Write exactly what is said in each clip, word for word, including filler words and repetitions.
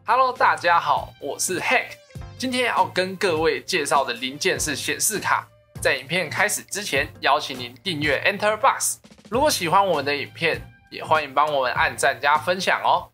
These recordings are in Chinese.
Hello， 大家好，我是 Hack。今天要跟各位介绍的零件是显示卡。在影片开始之前，邀请您订阅 EnterBox。如果喜欢我们的影片，也欢迎帮我们按赞加分享哦。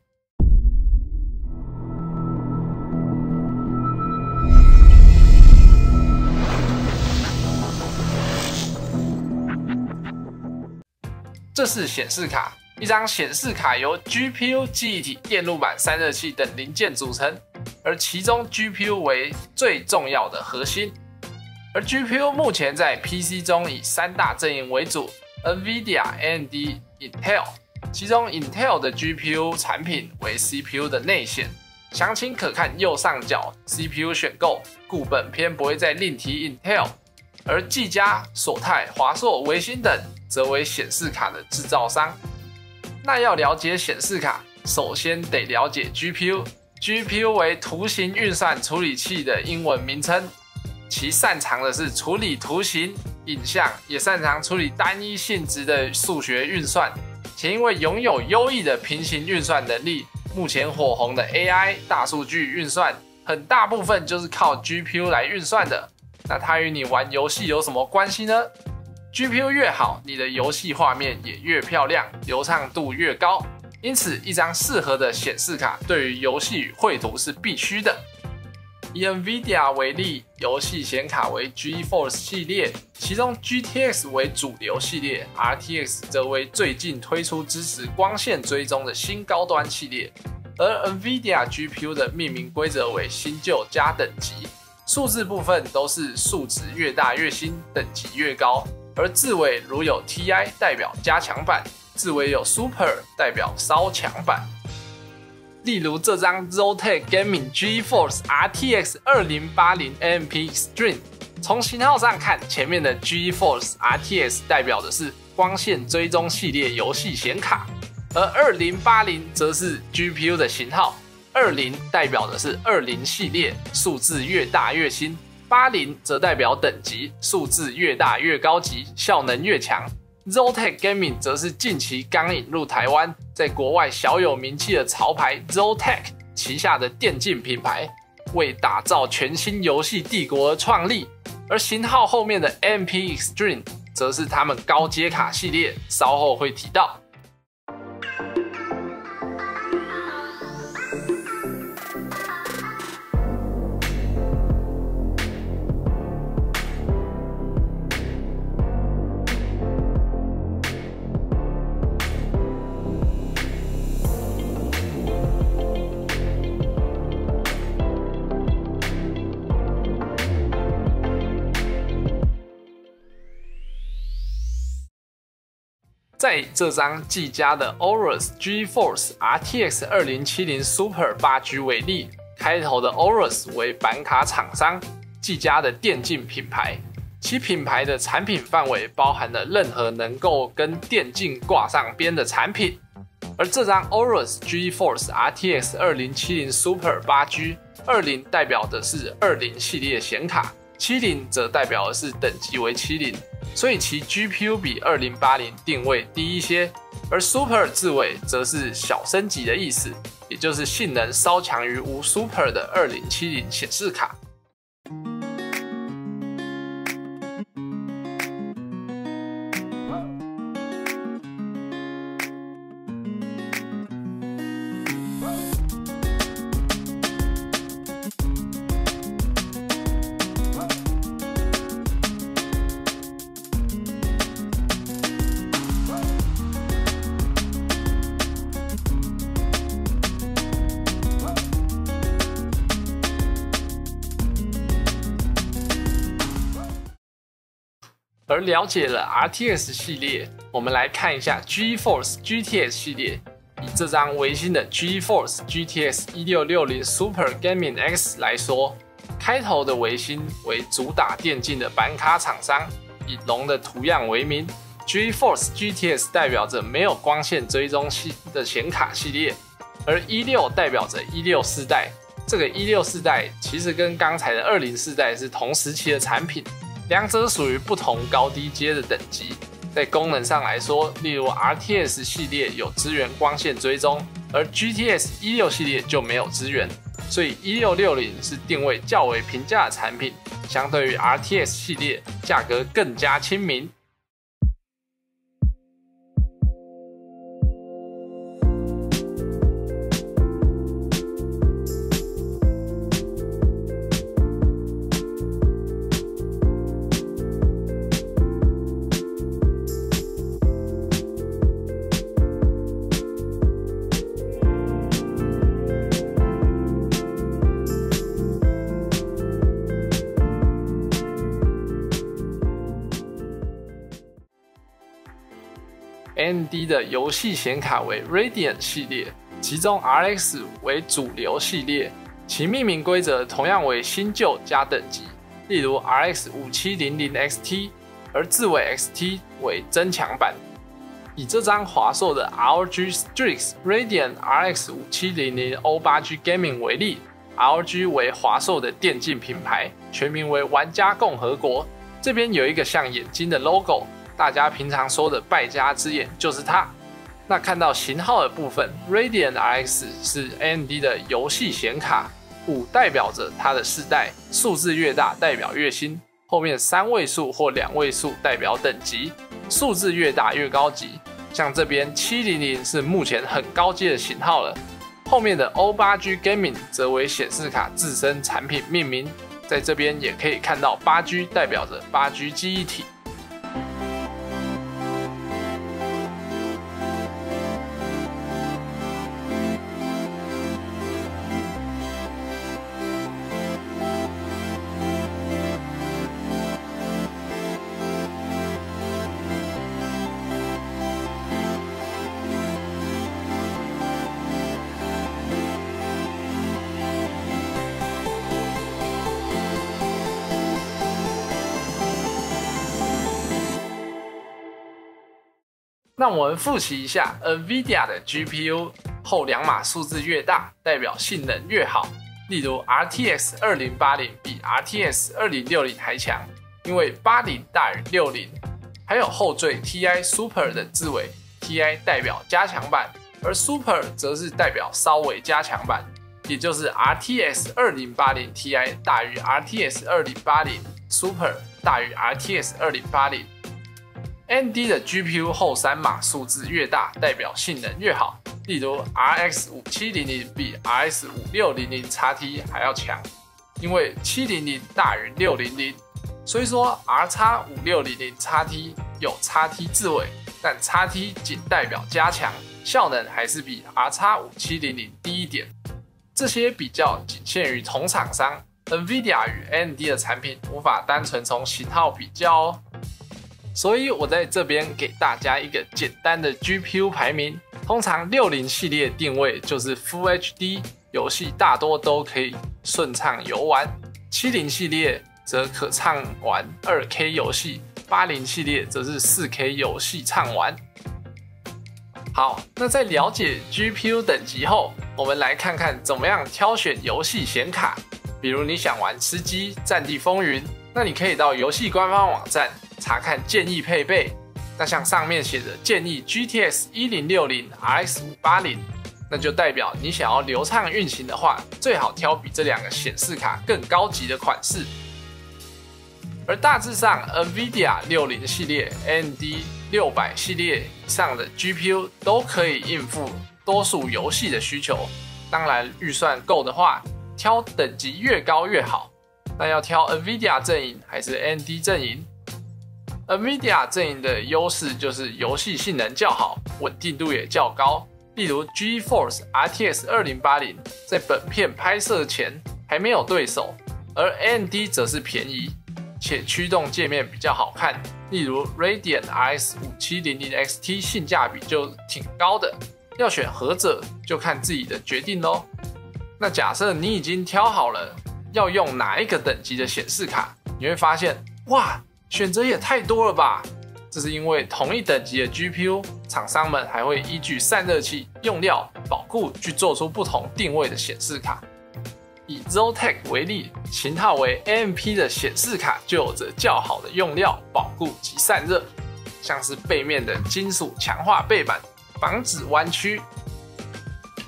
这是显示卡。一张显示卡由 G P U、记忆体、电路板、散热器等零件组成，而其中 G P U 为最重要的核心。而 G P U 目前在 P C 中以三大阵营为主 ：NVIDIA、A M D、Intel。其中 Intel 的 G P U 产品为 C P U 的内显，详情可看右上角 C P U 选购，故本篇不会再另提 Intel。而技嘉、索泰、华硕、微星等则为显示卡的制造商。那要了解显示卡，首先得了解 G P U。G P U 为图形运算处理器的英文名称，其擅长的是处理图形、影像，也擅长处理单一性质的数学运算。且因为拥有优异的平行运算能力，目前火红的 A I 大数据运算，很大部分就是靠 G P U 来运算的。那它与你玩游戏有什么关系呢？G P U 越好，你的游戏画面也越漂亮，流畅度越高。因此，一张适合的显示卡对于游戏与绘图是必须的。以 NVIDIA 为例，游戏显卡为 GeForce 系列，其中 G T X 为主流系列 ，R T X 则为最近推出支持光线追踪的新高端系列。而 NVIDIA G P U 的命名规则为新旧加等级，数字部分都是数值越大越新，等级越高。而字尾如有 T I 代表加强版，字尾有 Super 代表稍强版。例如这张 Zotac Gaming GeForce R T X 二零八零 A M P Extreme， 从型号上看，前面的 GeForce R T X 代表的是光线追踪系列游戏显卡，而二零八零则是 G P U 的型号，二十代表的是二十系列，数字越大越新。八十则代表等级，数字越大越高级，效能越强。Zotac Gaming 则是近期刚引入台湾，在国外小有名气的潮牌 Zotac 旗下的电竞品牌，为打造全新游戏帝国而创立。而型号后面的 A M P Extreme 则是他们高阶卡系列，稍后会提到。在这张技嘉的 Aorus GeForce R T X 二零七零 Super 八 G 为例，开头的 Aorus 为板卡厂商，技嘉的电竞品牌，其品牌的产品范围包含了任何能够跟电竞挂上边的产品。而这张 Aorus GeForce R T X 二零七零 Super 八 G， 二十代表的是二十系列显卡，七十则代表的是等级为七十。所以其 G P U 比二零八零定位低一些，而 Super 字尾则是小升级的意思，也就是性能稍强于无 Super 的二零七零显示卡。而了解了 R T X 系列，我们来看一下 GeForce G T X 系列。以这张微星的 GeForce G T X 一六六零 Super Gaming X 来说，开头的微星为主打电竞的板卡厂商，以龙的图样为名。GeForce G T X 代表着没有光线追踪系的显卡系列，而十六代表着十六世代。这个十六世代其实跟刚才的二十世代是同时期的产品。两者属于不同高低阶的等级。在功能上来说，例如 R T X 系列有支援光线追踪，而 G T X 十六系列就没有支援。 所以一六六零是定位较为平价的产品，相对于 R T X 系列，价格更加亲民。A M D 的游戏显卡为 Radeon 系列，其中 R X 为主流系列，其命名规则同样为新旧加等级，例如 R X 五七零零 X T， 而字尾 X T 为增强版。以这张华硕的 R O G Strix Radeon R X 五七零零 O 八 G Gaming 为例 ，R O G 为华硕的电竞品牌，全名为玩家共和国，这边有一个像眼睛的 logo。大家平常说的败家之眼就是它。那看到型号的部分 ，Radeon R X 是 A M D 的游戏显卡，五代表着它的世代，数字越大代表越新，后面三位数或两位数代表等级，数字越大越高级。像这边七零零是目前很高阶的型号了，后面的 O 八 G Gaming 则为显示卡自身产品命名，在这边也可以看到 八 G 代表着 八 G 记忆体。那我们复习一下 NVIDIA 的 G P U 后两码数字越大，代表性能越好。例如 R T X 二零八零比 R T X 二零六零还强，因为八十大于六十。还有后缀 T I Super 的字尾 ，T I 代表加强版，而 Super 则是代表稍微加强版，也就是 R T X 二零八零 Ti 大于 R T X 二零八零 Super 大于 R T X 二零八零。A M D 的 G P U 后三码数字越大，代表性能越好。例如 R X 五七零零比 R X 五六零零 X T 还要强，因为七零零大于六零零。所以说 R X 五六零零 X T 有 X T 字尾，但 X T 仅代表加强，效能还是比 R X 五七零零低一点。这些比较仅限于同厂商 ，NVIDIA 与 A M D 的产品无法单纯从型号比较哦。所以我在这边给大家一个简单的 G P U 排名。通常六十系列定位就是 Full H D， 游戏大多都可以顺畅游玩；七十系列则可畅玩 二 K 游戏，八十系列则是 四 K 游戏畅玩。好，那在了解 G P U 等级后，我们来看看怎么样挑选游戏显卡。比如你想玩吃鸡、战地风云，那你可以到游戏官方网站查看建议配备。那像上面写的建议 G T X 一零六零 R X 五八零，那就代表你想要流畅运行的话，最好挑比这两个显示卡更高级的款式。而大致上 NVIDIA 六十系列、A M D 六百系列以上的 G P U 都可以应付多数游戏的需求。当然预算够的话，挑等级越高越好。那要挑 NVIDIA 阵营还是 A M D 阵营？ NVIDIA 阵营的优势就是游戏性能较好，稳定度也较高。例如 GeForce R T X 二零八零在本片拍摄前还没有对手，而 A M D 则是便宜，且驱动界面比较好看。例如 Radeon R X 五七零零 X T 性价比就挺高的，要选何者就看自己的决定咯。那假设你已经挑好了要用哪一个等级的显示卡，你会发现，哇，选择也太多了吧！这是因为同一等级的 G P U， 厂商们还会依据散热器、用料、保固去做出不同定位的显示卡。以 Zotac 为例，型号为 A M P 的显示卡就有着较好的用料、保固及散热，像是背面的金属强化背板，防止弯曲。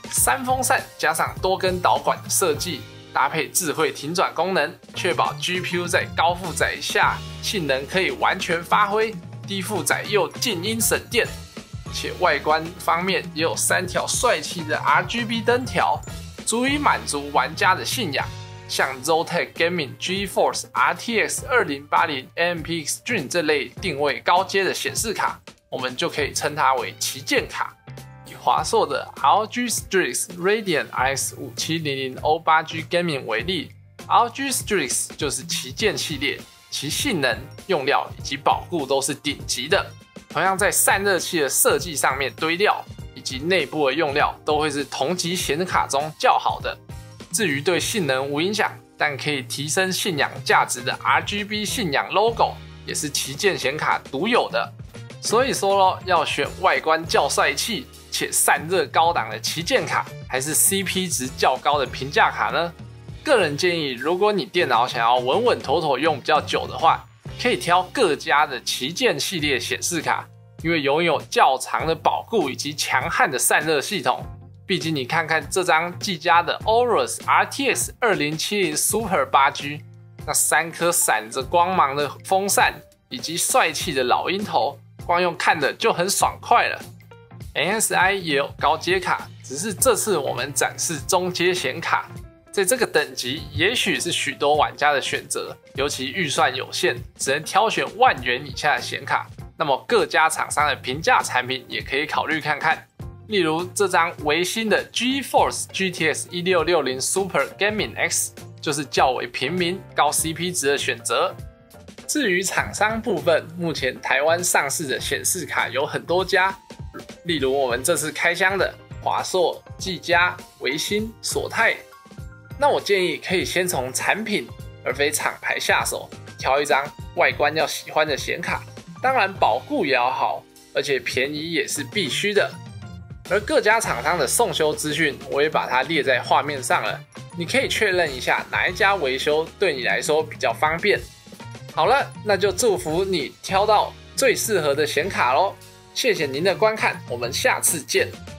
三风扇加上多根导管的设计，搭配智慧停转功能，确保 G P U 在高负载下性能可以完全发挥，低负载又静音省电。且外观方面也有三条帅气的 R G B 灯条，足以满足玩家的信仰。像 Zotac Gaming GeForce R T X 二零八零 A M P Extreme 这类定位高阶的显示卡，我们就可以称它为旗舰卡。以华硕的 R G Strix Radeon R X 五七零零 O 八 G Gaming 为例 ，R G Strix 就是旗舰系列，其性能、用料以及保固都是顶级的。同样在散热器的设计上面，堆料以及内部的用料都会是同级显卡中较好的。至于对性能无影响，但可以提升信仰价值的 R G B 信仰 logo， 也是旗舰显卡独有的。所以说咯，要选外观较帅气且散热高档的旗舰卡，还是 C P 值较高的平价卡呢？个人建议，如果你电脑想要稳稳妥妥用比较久的话，可以挑各家的旗舰系列显示卡，因为拥有较长的保固以及强悍的散热系统。毕竟你看看这张技嘉的 Aorus R T X 二零七零 Super 八 G， 那三颗闪着光芒的风扇以及帅气的老鹰头，光用看的就很爽快了。M S I 也有高阶卡，只是这次我们展示中阶显卡，在这个等级也许是许多玩家的选择，尤其预算有限，只能挑选万元以下的显卡。那么各家厂商的平价产品也可以考虑看看。例如这张微星的 GeForce G T X 一六六零 Super Gaming X 就是较为平民、高 C P 值的选择。至于厂商部分，目前台湾上市的显示卡有很多家，例如我们这次开箱的华硕、技嘉、微星、索泰。那我建议可以先从产品而非厂牌下手，挑一张外观要喜欢的显卡，当然保固也要好，而且便宜也是必须的。而各家厂商的送修资讯，我也把它列在画面上了，你可以确认一下哪一家维修对你来说比较方便。好了，那就祝福你挑到最适合的显卡咯。谢谢您的观看，我们下次见。